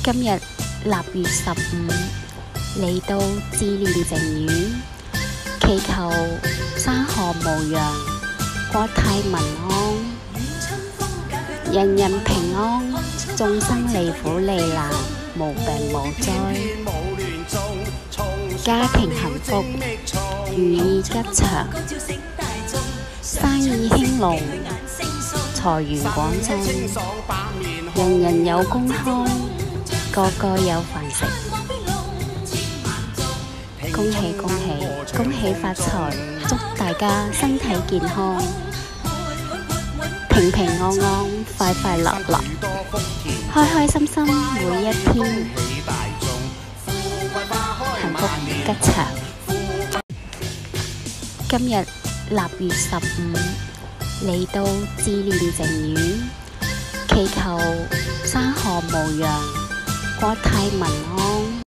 今日臘月15嚟到致年淨語，祈求山河無恙，國泰民安，人人平安，眾生離苦離難，無病無災，家庭幸福，如意吉祥，生意興隆，財源廣進，人人有公康，個個有飯食。恭喜恭喜恭喜發財，祝大家身體健康，平平安安，快快樂樂，開開心心每一天，幸福吉祥。今日臘月15嚟到致年淨語，祈求山河無恙，國泰民安。